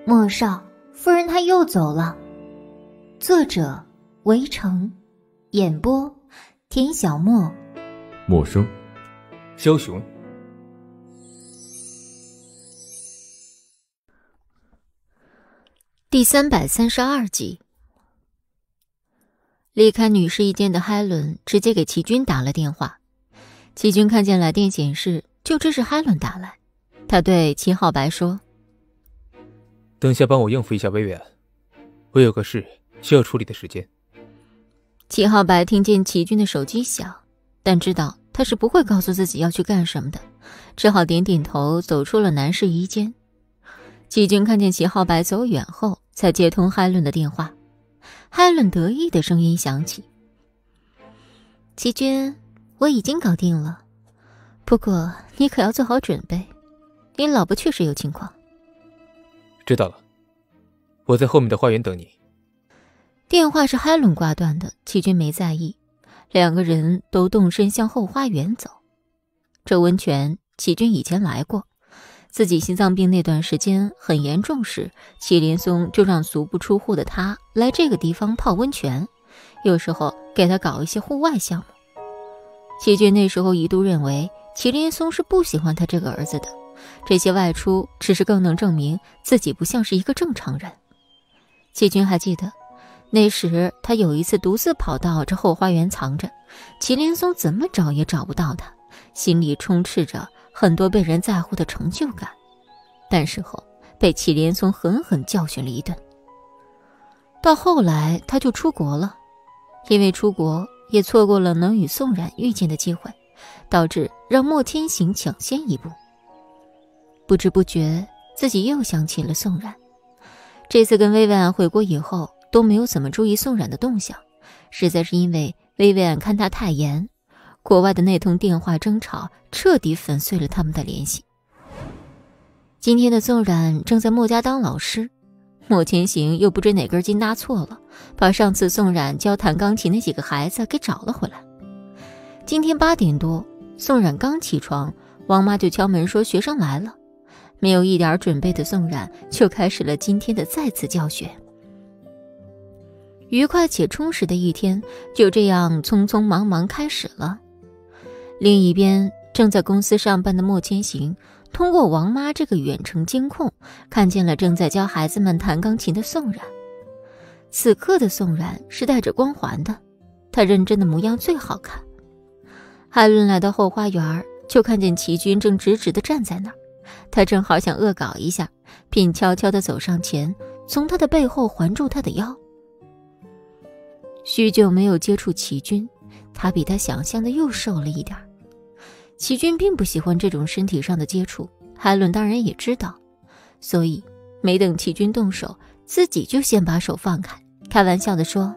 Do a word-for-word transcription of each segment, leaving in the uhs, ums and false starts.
莫少，夫人她又走了。作者：围城，演播：田小沫， 陌生， 枭雄。 第三百三十二集。离开女试衣间的海伦直接给齐军打了电话。齐军看见来电显示，就知是海伦打来。他对齐浩白说： 等下帮我应付一下薇薇安，我有个事需要处理的时间。 齐浩白听见齐军的手机响，但知道他是不会告诉自己要去干什么的，只好点点头走出了男试衣间。齐军看见齐浩白走远后，才接通海伦的电话。海伦得意的声音响起：齐军，我已经搞定了，不过你可要做好准备，你老婆确实有情况。 知道了，我在后面的花园等你。 电话是海伦挂断的，齐军没在意，两个人都动身向后花园走。这温泉齐军以前来过，自己心脏病那段时间很严重时，祁连松就让足不出户的他来这个地方泡温泉，有时候给他搞一些户外项目。齐军那时候一度认为祁连松是不喜欢他这个儿子的，这些外出只是更能证明自己不像是一个正常人。齐军还记得那时他有一次独自跑到这后花园藏着，祁连松怎么找也找不到他，心里充斥着很多被人在乎的成就感，但事后被祁连松狠狠教训了一顿。到后来他就出国了，因为出国也错过了能与宋冉遇见的机会，导致让莫天行抢先一步。不知不觉自己又想起了宋冉，这次跟薇薇安回国以后都没有怎么注意宋冉的动向，实在是因为薇薇安看他太严，国外的那通电话争吵彻底粉碎了他们的联系。今天的宋冉正在莫家当老师，莫千行又不知哪根筋搭错了，把上次宋冉教弹钢琴那几个孩子给找了回来。今天八点多，宋冉刚起床，王妈就敲门说学生来了。没有一点准备的宋冉就开始了今天的再次教学。愉快且充实的一天就这样匆匆忙忙开始了。另一边，正在公司上班的莫千行通过王妈这个远程监控看见了正在教孩子们弹钢琴的宋冉。此刻的宋冉是带着光环的，她认真的模样最好看。海伦来到后花园，就看见齐军正直直地站在那儿，他正好想恶搞一下，便悄悄地走上前，从他的背后环住他的腰。许久没有接触齐军，他比他想象的又瘦了一点。齐军并不喜欢这种身体上的接触，海伦当然也知道，所以没等齐军动手，自己就先把手放开，开玩笑地说：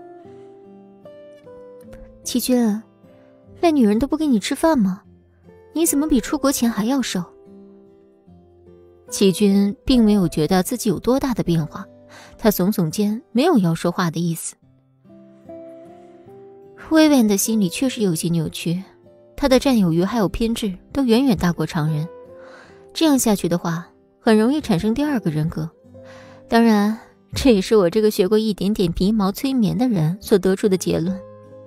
齐军，那女人都不给你吃饭吗？你怎么比出国前还要瘦？齐军并没有觉得自己有多大的变化，他耸耸肩，没有要说话的意思。薇薇安的心里确实有些扭曲，她的占有欲还有偏执都远远大过常人，这样下去的话很容易产生第二个人格。当然这也是我这个学过一点点皮毛催眠的人所得出的结论。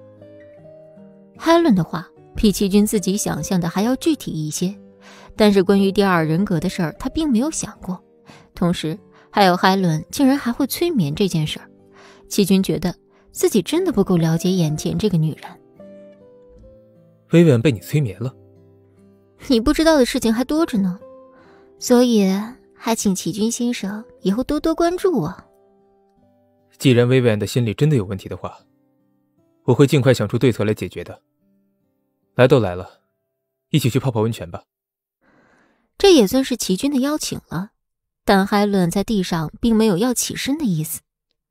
海伦的话比齐军自己想象的还要具体一些，但是关于第二人格的事儿他并没有想过，同时还有海伦竟然还会催眠这件事儿，齐军觉得自己真的不够了解眼前这个女人。 薇薇安被你催眠了？ 你不知道的事情还多着呢，所以还请齐军先生以后多多关注我。 既然薇薇安的心理真的有问题的话，我会尽快想出对策来解决的。来都来了，一起去泡泡温泉吧。 这也算是齐军的邀请了，但海伦在地上并没有要起身的意思。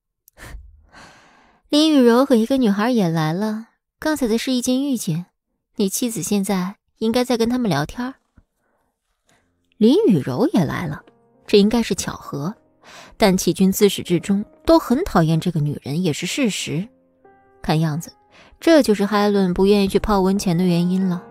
林雨柔和一个女孩也来了，刚才在试衣间遇见，你妻子现在应该在跟他们聊天。林雨柔也来了，这应该是巧合，但齐军自始至终都很讨厌这个女人也是事实。看样子这就是海伦不愿意去泡温泉的原因了。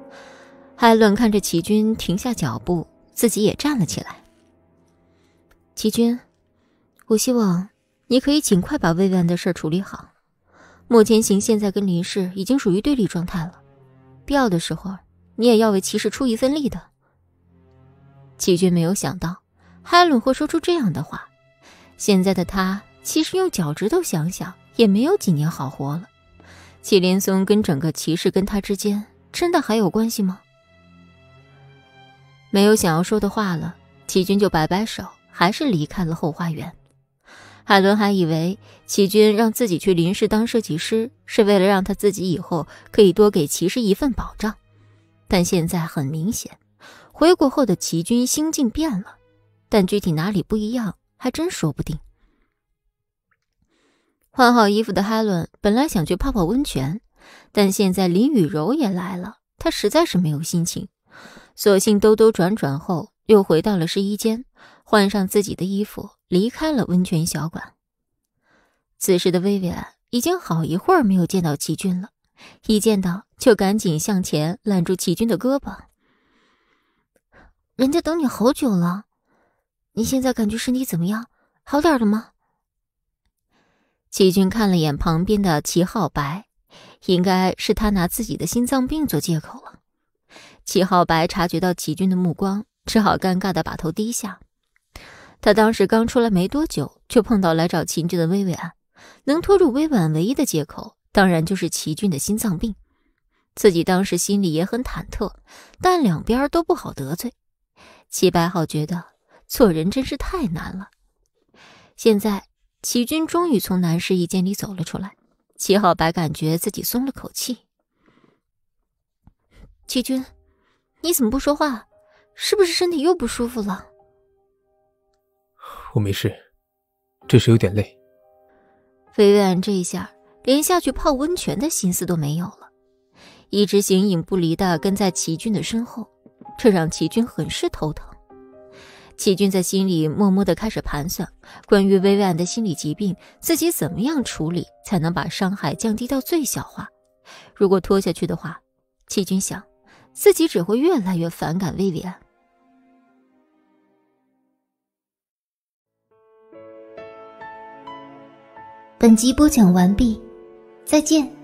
海伦看着齐军停下脚步，自己也站了起来。 齐军，我希望你可以尽快把薇薇安的事处理好。莫千行现在跟林氏已经属于对立状态了，必要的时候你也要为齐氏出一份力的。齐军没有想到海伦会说出这样的话，现在的他其实用脚趾头想想也没有几年好活了。祁连松跟整个齐氏跟他之间真的还有关系吗？没有想要说的话了，齐军就摆摆手，还是离开了后花园。海伦还以为齐军让自己去林氏当设计师是为了让他自己以后可以多给齐氏一份保障，但现在很明显，回国后的齐军心境变了，但具体哪里不一样还真说不定。换好衣服的海伦本来想去泡泡温泉，但现在林雨柔也来了，她实在是没有心情，索性兜兜转转后又回到了试衣间，换上自己的衣服离开了温泉小馆。此时的薇薇安已经好一会儿没有见到齐军了，一见到就赶紧向前揽住齐军的胳膊。人家等你好久了，你现在感觉身体怎么样？好点了吗？齐军看了眼旁边的齐浩白，应该是他拿自己的心脏病做借口了。齐浩白察觉到齐军的目光，只好尴尬地把头低下。他当时刚出来没多久，就碰到来找齐军的薇薇安，能拖住薇薇安唯一的借口当然就是齐军的心脏病。自己当时心里也很忐忑，但两边都不好得罪。齐白浩觉得做人真是太难了。现在齐军终于从男试衣间里走了出来，齐浩白感觉自己松了口气。齐军，你怎么不说话？是不是身体又不舒服了？ 我没事，只是有点累。 薇薇安这一下连下去泡温泉的心思都没有了，一直形影不离地跟在齐军的身后，这让齐军很是头疼。齐军在心里默默地开始盘算，关于薇薇安的心理疾病，自己怎么样处理才能把伤害降低到最小化。如果拖下去的话，齐军想，自己只会越来越反感薇薇安。 本集播讲完毕，再见。